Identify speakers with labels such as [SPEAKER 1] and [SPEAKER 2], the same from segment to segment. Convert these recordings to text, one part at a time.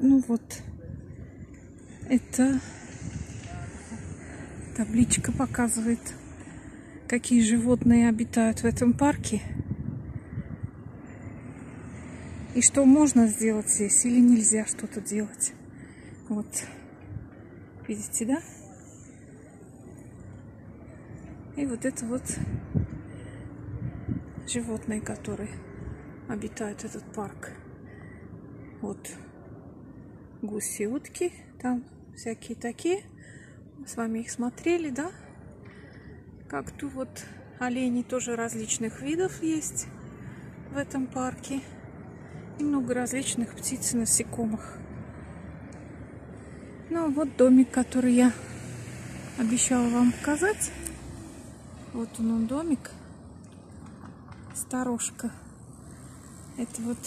[SPEAKER 1] Ну вот, это табличка показывает, какие животные обитают в этом парке. И что можно сделать здесь или нельзя что-то делать. Вот. Видите, да? И вот это вот животные, которые обитают этот парк. Вот гуси, утки, там всякие такие. Мы с вами их смотрели, да? Как тут вот олени тоже различных видов есть в этом парке. И много различных птиц и насекомых. Ну, вот домик, который я обещала вам показать. Вот он домик. Сторожка. Это вот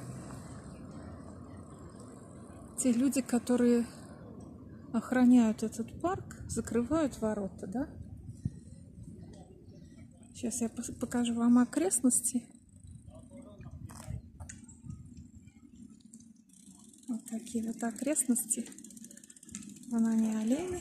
[SPEAKER 1] те люди, которые охраняют этот парк, закрывают ворота, да? Сейчас я покажу вам окрестности. Вот такие вот окрестности. Вон они, олени,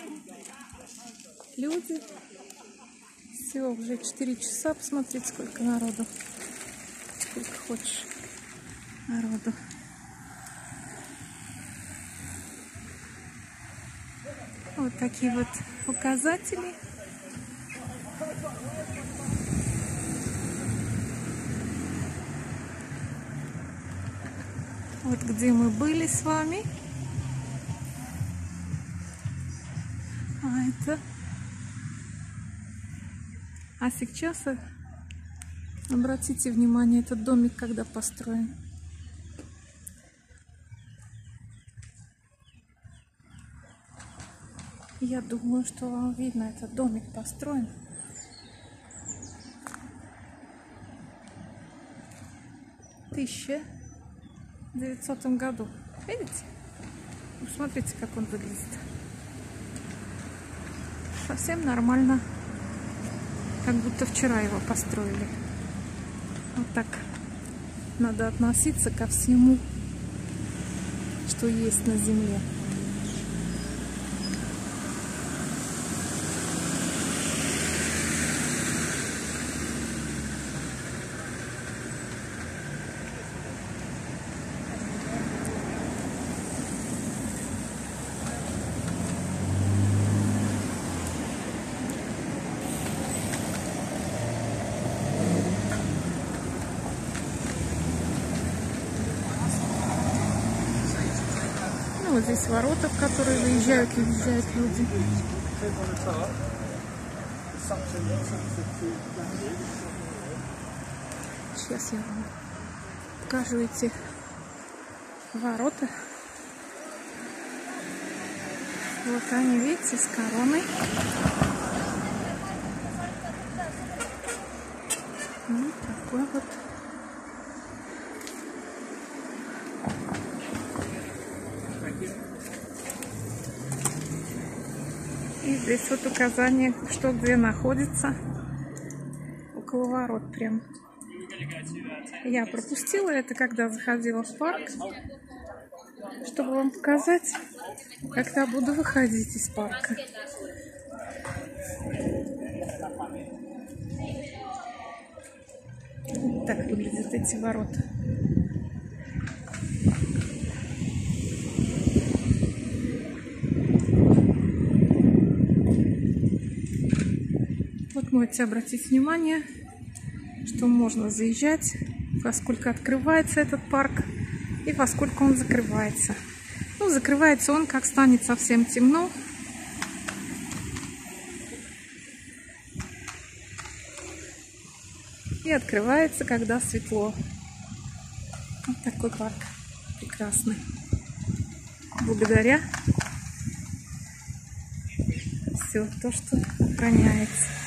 [SPEAKER 1] люди. Все, уже 4 часа. Посмотрите, сколько народу. Сколько хочешь народу. Вот такие вот указатели. Вот где мы были с вами. А сейчас обратите внимание, этот домик когда построен. Я думаю, что вам видно, этот домик построен в 1900 году. Видите? Посмотрите, как он выглядит. Совсем нормально. Как будто вчера его построили. Вот так надо относиться ко всему, что есть на земле. Вот здесь ворота, в которые выезжают и въезжают люди. Сейчас я вам покажу эти ворота. Вот они, видите, с короной. Вот такой вот. И здесь вот указание, что где находится. Около ворот прям. Я пропустила это, когда заходила в парк, чтобы вам показать, когда буду выходить из парка. Вот так выглядят эти ворота. Вот можете обратить внимание, что можно заезжать, во сколько открывается этот парк и во сколько он закрывается. Ну, закрывается он, как станет совсем темно. И открывается, когда светло. Вот такой парк прекрасный. Благодаря все то, что охраняется.